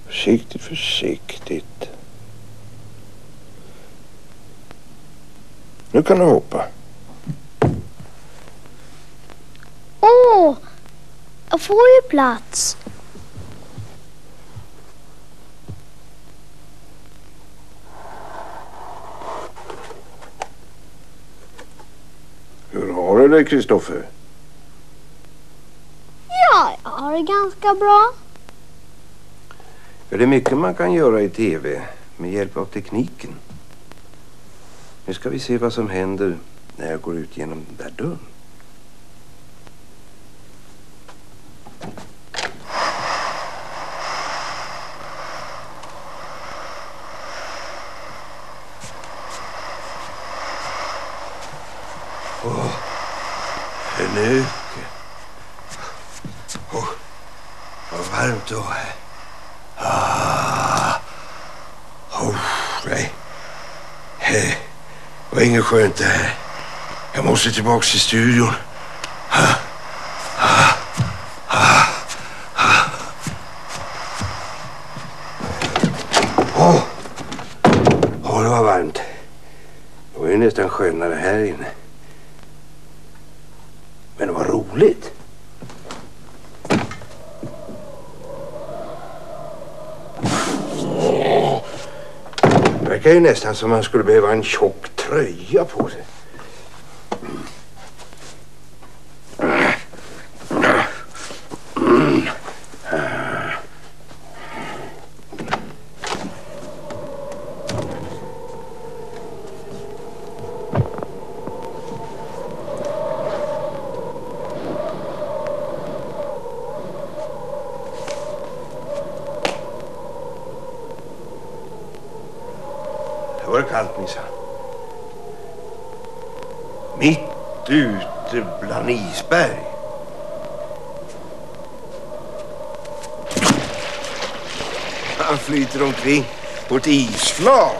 Försiktigt, försiktigt. Nu kan du hoppa. Åh, jag får ju plats. Hur har du det, Kristoffer? Ja, jag har det ganska bra. Ja, det är mycket man kan göra i tv med hjälp av tekniken. Nu ska vi se vad som händer när jag går ut genom den där dörren. Nu. Vad varmt då här. Nej. Det var inget skönt det här. Jag måste tillbaka till studion. Det var varmt. Det var ju nästan skönare här inne. Men det var roligt. Det verkar ju nästan som man skulle behöva en tjock tröja på sig. Det var kallt, Nissa. Mitt ute bland isberg. Han flyter omkring på ett isflak.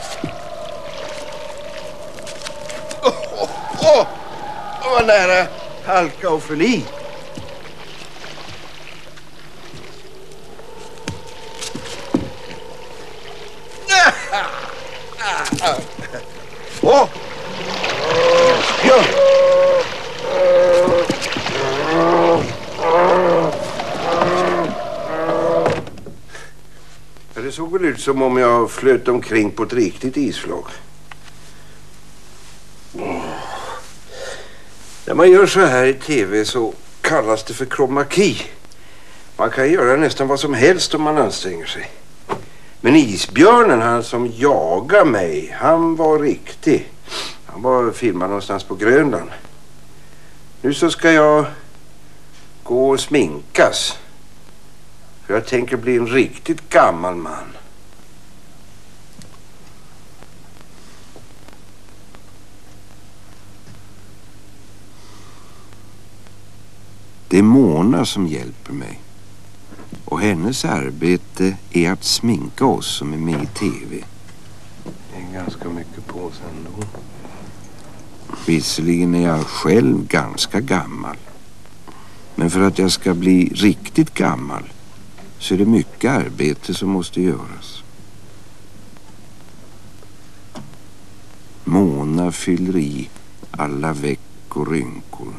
Det var nära halka och förli. Ja. Det såg väl ut som om jag flöt omkring på ett riktigt isflak. När man gör så här i tv så kallas det för chroma key. Man kan göra nästan vad som helst om man anstränger sig. Men isbjörnen, han som jagar mig, han var riktig. Han var filmad någonstans på Grönland. Nu så ska jag gå och sminkas. För jag tänker bli en riktigt gammal man. Det är Mona som hjälper mig. Och hennes arbete är att sminka oss som är med i tv. Det är ganska mycket på sig ändå. Visserligen är jag själv ganska gammal. Men för att jag ska bli riktigt gammal så är det mycket arbete som måste göras. Mona fyller i alla veck och rynkor.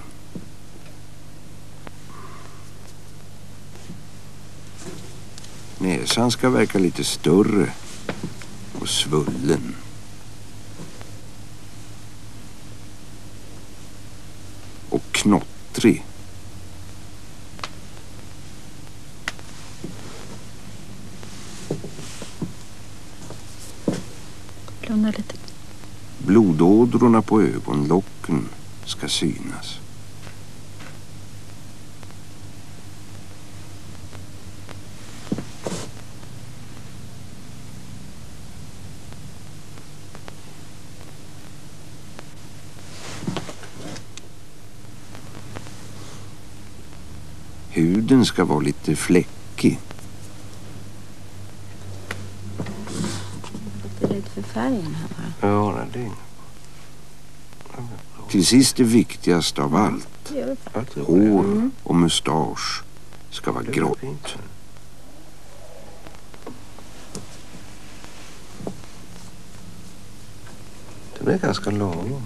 Näsan ska verka lite större och svullen. Och knottrig. Blunda lite. Blodådrorna på ögonlocken ska synas. Huden ska vara lite fläckig. Det är lite för färgen här, va? Ja, det är... Till sist det viktigaste av allt. Hår och mustasch ska vara grått. Den är ganska lång.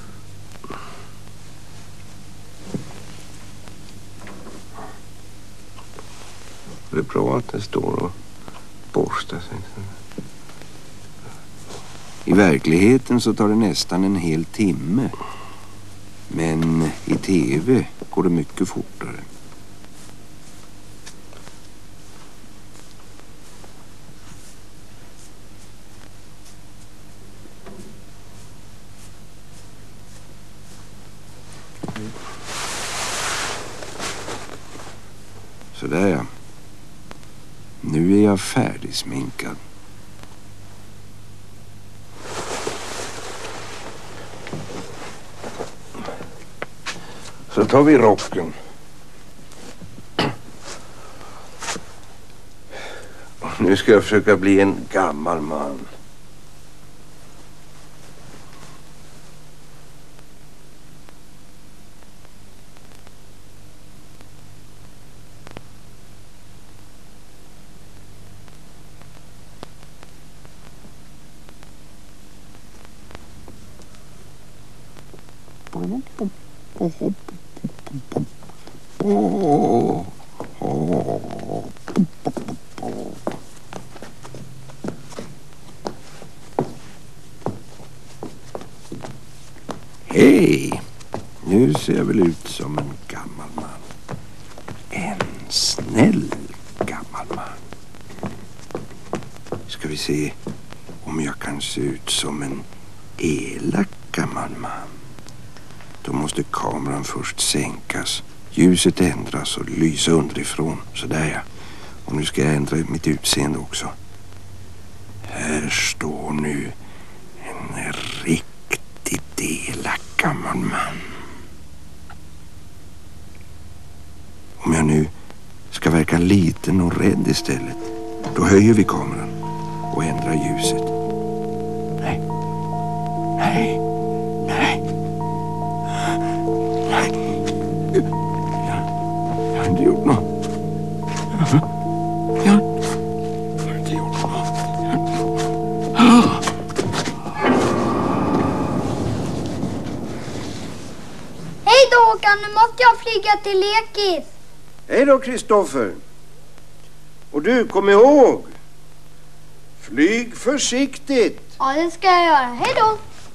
Det är bra att det står och borstar sig. I verkligheten så tar det nästan en hel timme. Men i tv går det mycket fortare. Sådär ja. Nu är jag färdigsminkad. Så tar vi rocken. Nu ska jag försöka bli en gammal man. Hej! Nu ser jag väl ut som en gammal man. En snäll gammal man. Ska vi se om jag kan se ut som en elak gammal man. Då måste kameran först sänkas, ljuset ändras och lysa underifrån. Sådär ja. Och nu ska jag ändra mitt utseende också. Här står nu en riktigt elak gammal man. Om jag nu ska verka liten och rädd istället, då höjer vi kameran och ändrar ljuset. Nej. Nej. Nej. Nej. Jag har inte gjort något. Jag har inte gjort något. Hej då Håkan, nu måste jag flyga till lekis. Hej då Kristoffer. Och du, kom ihåg. Flyg försiktigt. Ja, det ska jag göra. Hej då.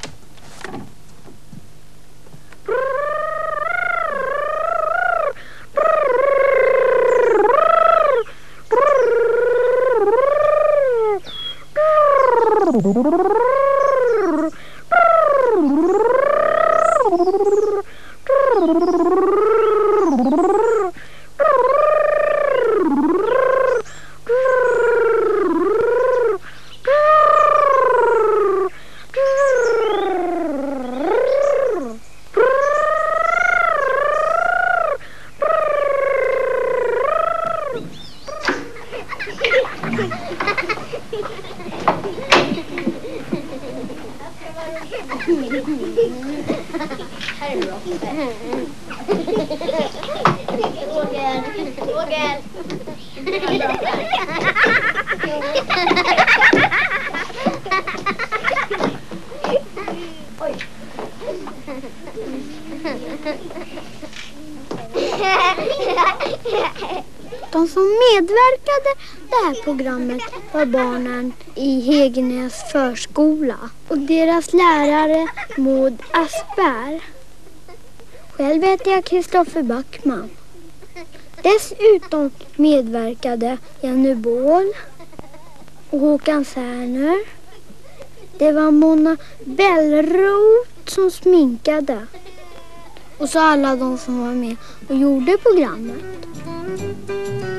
De som medverkade det här programmet var barnen i Hegenäs förskola och deras lärare Maud Asper. Själv heter jag Kristoffer Backman. Dessutom medverkade Jenny Bål och Håkan Särner. Det var Mona Bellroth som sminkade. Och så alla de som var med och gjorde programmet.